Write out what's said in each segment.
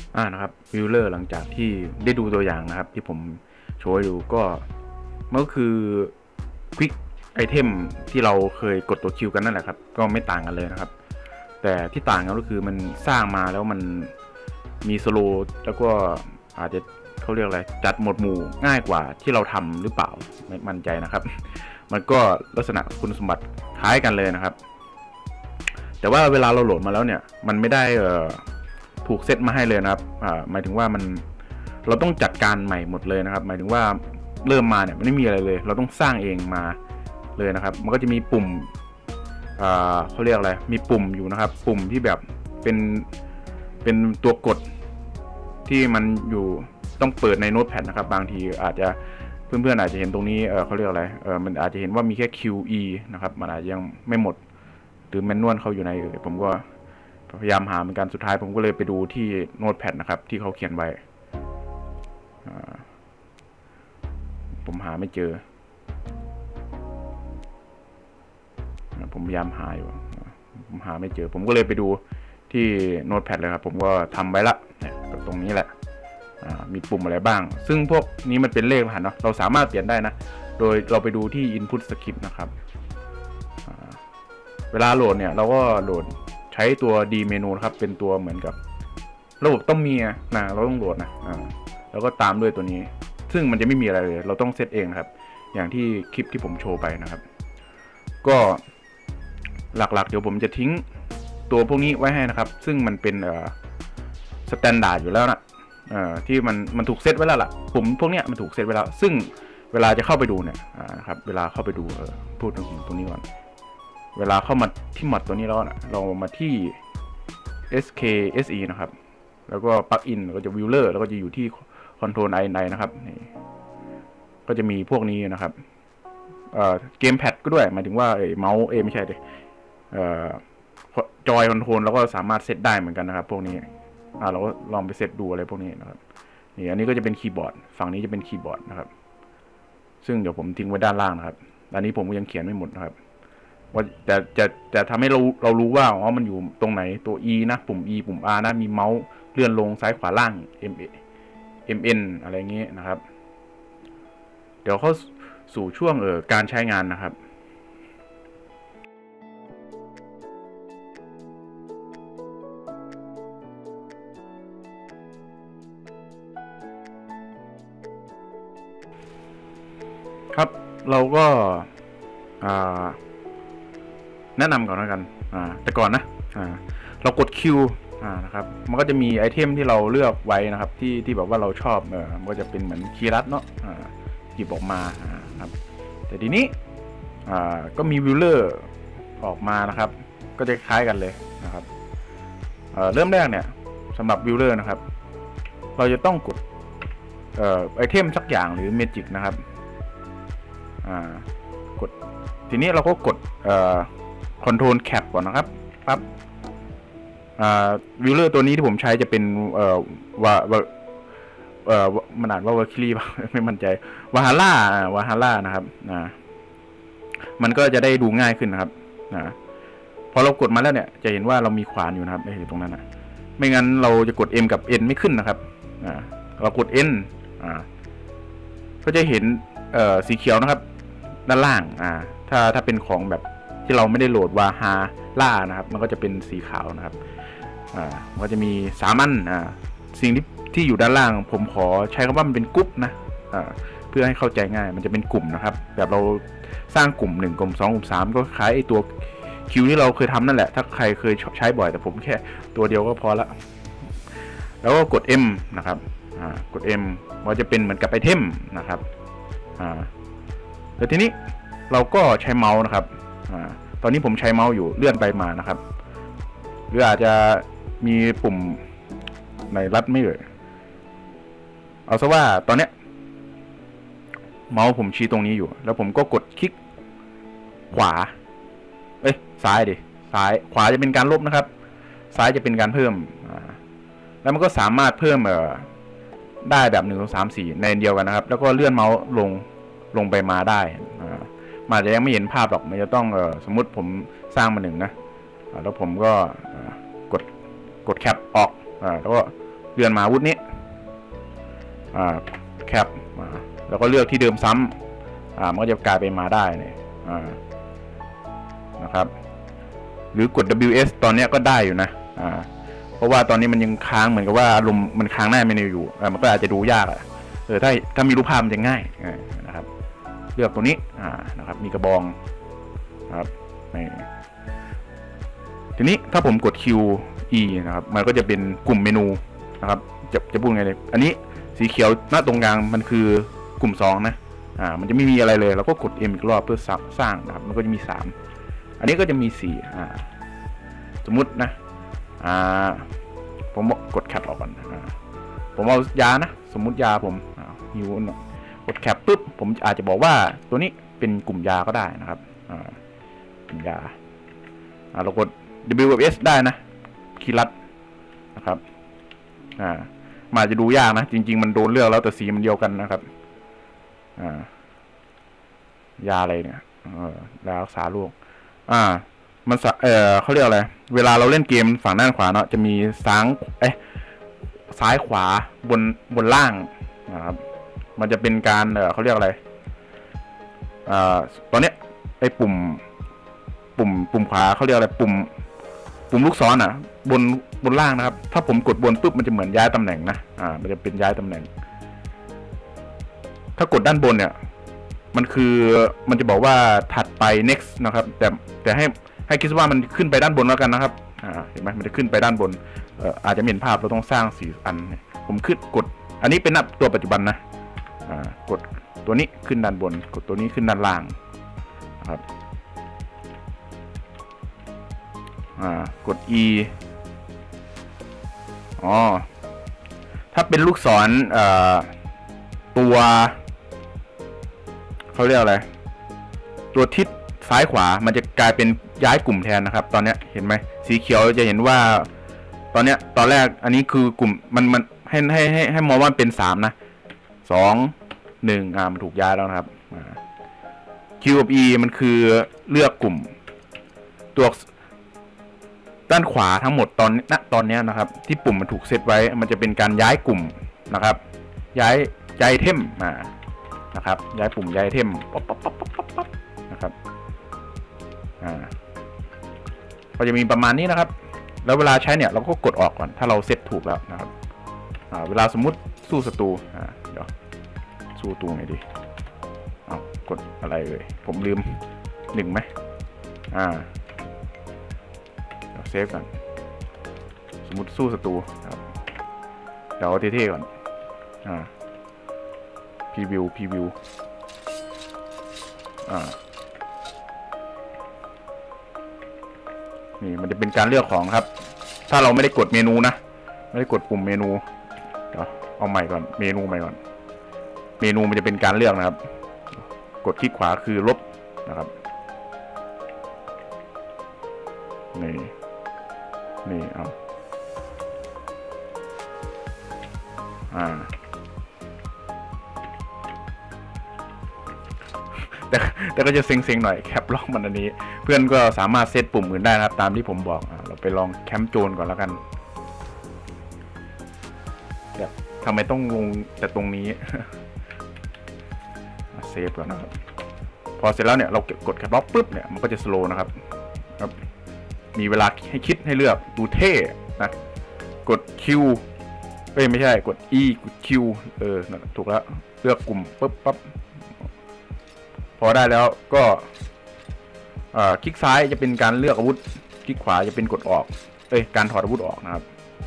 นะครับวิลเลอร์หลังจากที่ได้ดูตัวอย่างนะครับที่ผมโชว์ให้ดูก็มันก็คือควิกไอเทมที่เราเคยกดตัวคิวกันนั่นแหละครับก็ไม่ต่างกันเลยนะครับแต่ที่ต่างกันก็คือมันสร้างมาแล้วมันมีสโลว์แล้วก็อาจจะเขาเรียกอะไรจัดหมวดหมู่ง่ายกว่าที่เราทำหรือเปล่าไม่มั่นใจนะครับมันก็ลักษณะคุณสมบัติคล้ายกันเลยนะครับแต่ว่าเวลาเราโหลดมาแล้วเนี่ยมันไม่ได้ถูกเซตมาให้เลยนะครับหมายถึงว่าเราต้องจัดการใหม่หมดเลยนะครับหมายถึงว่าเริ่มมาเนี่ยมันไม่มีอะไรเลยเราต้องสร้างเองมาเลยนะครับมันก็จะมีปุ่มเขาเรียกอะไรมีปุ่มอยู่นะครับปุ่มที่แบบเป็นตัวกดที่มันอยู่ต้องเปิดในโน้ตแพดนะครับบางทีอาจจะเพื่อนๆอาจจะเห็นตรงนี้เขาเรียกอะไรมันอาจจะเห็นว่ามีแค่ QE นะครับมันอาจจะยังไม่หมดหรือแมนนวลเขาอยู่ในผมก็พยายามหาเหมือนกันสุดท้ายผมก็เลยไปดูที่โน้ตแพดนะครับที่เขาเขียนไว้ผมหาไม่เจอผมพยายามหาอยู่ผมหาไม่เจอผมก็เลยไปดูที่โน้ตแพดเลยครับผมก็ทำไว้ละเนี่ยตรงนี้แหละมีปุ่มอะไรบ้างซึ่งพวกนี้มันเป็นเลขรหัสเนาะเราสามารถเปลี่ยนได้นะโดยเราไปดูที่ Input Script นะครับเวลาโหลดเนี่ยเราก็โหลดใช้ตัว D เมนูนะครับเป็นตัวเหมือนกับระบบต้องมีนะเราต้องโหลดนะแล้วก็ตามด้วยตัวนี้ซึ่งมันจะไม่มีอะไรเลยเราต้องเซตเองนะครับอย่างที่คลิปที่ผมโชว์ไปนะครับก็หลักๆเดี๋ยวผมจะทิ้งตัวพวกนี้ไว้ให้นะครับซึ่งมันเป็นสแตนดาร์ดอยู่แล้วนะที่มันถูกเซตไว้แล้วล่ะผมพวกเนี้ยมันถูกเซตไว้แล้วซึ่งเวลาจะเข้าไปดูเนี่ยครับเวลาเข้าไปดูพูดถึงตรงนี้ก่อนเวลาเข้ามาที่มอดตัวนี้แล้วนะเรามาที่ SKSE นะครับแล้วก็ปลั๊กอินก็จะวิลเลอร์แล้วก็จะอยู่ที่ Control I นะครับนี่ก็จะมีพวกนี้นะครับเกมแพดก็ด้วยหมายถึงว่าเมาส์ไม่ใช่ดิจอยคอนโทรลแล้วก็สามารถเซตได้เหมือนกันนะครับพวกนี้เราก็ลองไปเซตดูอะไรพวกนี้นะครับนี่อันนี้ก็จะเป็นคีย์บอร์ดฝั่งนี้จะเป็นคีย์บอร์ดนะครับซึ่งเดี๋ยวผมทิ้งไว้ด้านล่างนะครับอันนี้ผมก็ยังเขียนไม่หมดนะครับว่าจะทำให้เรารู้ว่ามันอยู่ตรงไหนตัว E นะปุ่ม E ปุ่ม R นะมีเมาส์เลื่อนลงซ้ายขวาล่าง MN อะไรเงี้ยนะครับเดี๋ยวเข้าสู่ช่วงการใช้งานนะครับครับเราก็แนะนำก่อนแล้วกันแต่ก่อนนะเรากด Q นะครับมันก็จะมีไอเทมที่เราเลือกไว้นะครับที่แบบว่าเราชอบมันก็จะเป็นเหมือนคีย์ลัดเนาะหยิบออกมาครับแต่ทีนี้ก็มีวิลเลอร์ออกมานะครับก็จะคล้ายกันเลยนะครับเริ่มแรกเนี่ยสำหรับวิลเลอร์นะครับเราจะต้องกดไอเทมสักอย่างหรือเมจิกนะครับกดทีนี้เราก็กดControl Cap ก่อนนะครับปั๊บวิลเลอร์ตัวนี้ที่ผมใช้จะเป็นมันอ่านว่าวาคิรีป่ะไม่มั่นใจวาฮาร่านะครับมันก็จะได้ดูง่ายขึ้นนะครับพอเรากดมาแล้วเนี่ยจะเห็นว่าเรามีขวานอยู่นะครับตรงนั้นนะไม่งั้นเราจะกด M กับ N ไม่ขึ้นนะครับเรากด N ก็จะเห็นสีเขียวนะครับด้านล่างถ้าเป็นของแบบที่เราไม่ได้โหลดวาฮาร่านะครับมันก็จะเป็นสีขาวนะครับมันก็จะมี3 อันสิ่งที่อยู่ด้านล่างผมขอใช้คำว่ามันเป็นกรุ๊ปนะเพื่อให้เข้าใจง่ายมันจะเป็นกลุ่มนะครับแบบเราสร้างกลุ่ม1กลุ่ม2กลุ่ม3ก็คล้ายไอตัวคิวที่เราเคยทำนั่นแหละถ้าใครเคยใช้บ่อยแต่ผมแค่ตัวเดียวก็พอละแล้วก็กด M นะครับกด M มันจะเป็นเหมือนกับไอเทมนะครับแล้วทีนี้เราก็ใช้เมาส์นะครับตอนนี้ผมใช้เมาส์อยู่เลื่อนไปมานะครับหรืออาจจะมีปุ่มในรัดไม่เลยเอาซะว่าตอนเนี้ยเมาส์ผมชี้ตรงนี้อยู่แล้วผมก็กดคลิกขวาซ้ายซ้ายขวาจะเป็นการลบนะครับซ้ายจะเป็นการเพิ่มแล้วมันก็สามารถเพิ่มได้แบบ1 2 3 4ในเดียวกันนะครับแล้วก็เลื่อนเมาส์ลงไปมาได้มันจะยังไม่เห็นภาพหรอกมันจะต้องสมมุติผมสร้างมา1นะแล้วผมก็กดแคปออกแล้วก็เลื่อนมาอาวุธนี้แคปแล้วก็เลือกที่เดิมซ้ำมันก็จะกลายเป็นมาได้เนี่ยนะครับหรือกด WS ตอนนี้ก็ได้อยู่นะเพราะว่าตอนนี้มันยังค้างเหมือนกับว่าอารมณ์มันค้างหน้าเมนูอยู่มันก็อาจจะดูยากถ้ามีรูปภาพมันจะง่ายนะครับเลือกตัวนี้นะครับมีกระบองครับทีนี้ถ้าผมกด QE นะครับมันก็จะเป็นกลุ่มเมนูนะครับจะพูดไงเลยอันนี้สีเขียวหน้าตรงกลางมันคือกลุ่ม2นะมันจะไม่มีอะไรเลยเราก็กด M อีกรอบเพื่อสร้างนะครับมันก็จะมี3อันนี้ก็จะมี4สมมุตินะผมกดแคปออกก่อนผมเอายานะสมมุติยาผมฮิวกดแคปปุ๊บผมอาจจะบอกว่าตัวนี้เป็นกลุ่มยาก็ได้นะครับกลุ่มยาเรากด WS ได้นะคีย์ลัดนะครับมาจะดูยากนะจริงๆมันโดนเลือกแล้วแต่สีมันเดียวกันนะครับยาอะไรเนี่ยยารักษาโรคมันเขาเรียกอะไรเวลาเราเล่นเกมฝั่งด้านขวาเนาะจะมีซ้ายขวาบนล่างนะครับมันจะเป็นการเขาเรียกอะไรตอนเนี้ยไอ้ปุ่มขวาเขาเรียกอะไรปุ่มลูกศรบนล่างนะครับถ้าผมกดบนปุ๊บมันจะเหมือนย้ายตำแหน่งนะมันจะเป็นย้ายตำแหน่งถ้ากดด้านบนเนี่ยมันจะบอกว่าถัดไป next นะครับแต่ให้คิดว่ามันขึ้นไปด้านบนแล้วกันนะครับเห็นไหมมันจะขึ้นไปด้านบนอาจจะเห็นภาพเราต้องสร้าง4อันผมกดอันนี้เป็นตัวปัจจุบันนะกดตัวนี้ขึ้นด้านบนกดตัวนี้ขึ้นด้านล่างนะครับกด E ถ้าเป็นลูกศรตัวเขาเรียกอะไรตัวทิศซ้ายขวามันจะกลายเป็นย้ายกลุ่มแทนนะครับตอนนี้เห็นไหมสีเขียวจะเห็นว่าตอนแรกอันนี้คือกลุ่มมันให้มองว่าเป็น3นะ2 1มันถูกย้ายแล้วนะครับQ กับ E มันคือเลือกกลุ่มตัวด้านขวาทั้งหมดตอนนี้นะครับที่ปุ่มมันถูกเซตไว้มันจะเป็นการย้ายกลุ่มนะครับย้ายไอเทมนะครับย้ายปุ่มย้ายไอเทมป๊อปนะครับก็จะมีประมาณนี้นะครับแล้วเวลาใช้เนี่ยเราก็กดออกก่อนถ้าเราเซตถูกแล้วนะครับเวลาสมมุติสู้ศัตรูเดี๋ยวสู้ศัตรูไงดีกดอะไรเลยผมลืม1ไหมเซฟก่อนสมมติสู้ศัตรูครับเดี๋ยวเท่ๆก่อนพรีวิวนี่มันจะเป็นการเลือกของครับถ้าเราไม่ได้กดเมนูนะไม่ได้กดปุ่มเมนูเดี๋ยวเอาใหม่ก่อนเมนูใหม่ก่อนเมนูมันจะเป็นการเลือกนะครับกดคลิกขวาคือลบนะครับนี่เอาแต่ก็จะเซ็งๆหน่อยแคปล็อกมันอันนี้เพื่อนก็สามารถเซตปุ่มอื่นได้นะครับตามที่ผมบอกเราไปลองแคมป์โจรก่อนแล้วกันทำไมต้องลงแต่ตรงนี้เซฟก่อนนะครับพอเสร็จแล้วเนี่ยเรากดแคปล็อกปุ๊บเนี่ยมันก็จะสโลว์นะครับมีเวลาให้คิดให้เลือกดูเท่นะกด Q ไม่ใช่กด E กด Q ถูกแล้วเลือกกลุ่มปุ๊บปั๊บพอได้แล้วก็คลิกซ้ายจะเป็นการเลือกอาวุธคลิกขวาจะเป็นกดออกการถอดอาวุธออกนะครับ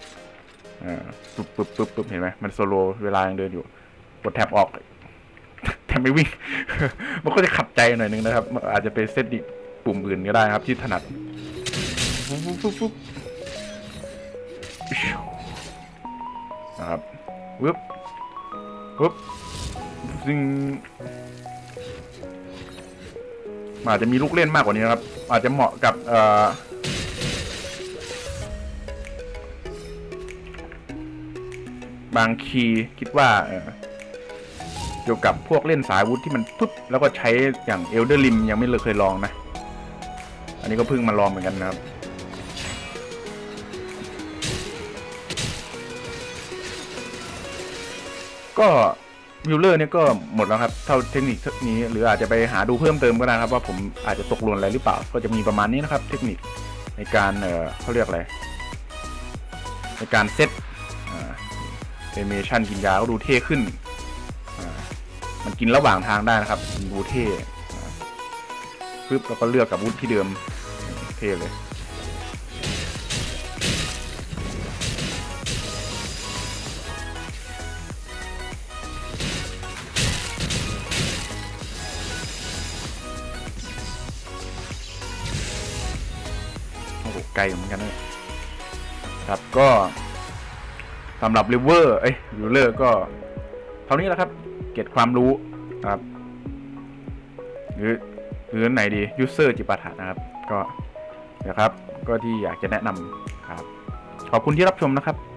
ปุ๊บเห็นไหมมันโซโลเวลายังเดินอยู่กดแท็บออกแท็บไม่วิ่ง มันก็จะขัดใจหน่อยนึงนะครับอาจจะไปเซตดิปุ่มอื่นก็ได้ครับที่ถนัดนะครับปุ๊บซึ่งอาจจะมีลูกเล่นมากกว่านี้นะครับอาจจะเหมาะกับบางคีคิดว่าเกี่ยวกับพวกเล่นสายวุธที่มันปุ๊บแล้วก็ใช้อย่างเอลเดอร์ริมยังไม่เคยลองนะอันนี้ก็เพิ่งมาลองเหมือนกันนะครับก็มิลเลอร์เนี่ยก็หมดแล้วครับเท่าเทคนิคนี้หรืออาจจะไปหาดูเพิ่มเติมก็ได้ครับว่าผมอาจจะตกหล่นอะไรหรือเปล่าก็จะมีประมาณนี้นะครับเทคนิคในการเขาเรียกอะไรในการเซตแอนิเมชันกินยาก็ดูเท่ขึ้นมันกินระหว่างทางได้นะครับดูเท่ปึ๊บแล้วก็เลือกกับวุธที่เดิมเท่เลยโอ้โหไกลเหมือนกันนะครับก็สำหรับริเวอร์ยูเลอร์ก็เท่านี้แหละครับเก็บความรู้นะครับหรือไหนดียูเซอร์จิปาถะนะครับก็นะครับก็ที่อยากจะแนะนำครับขอบคุณที่รับชมนะครับ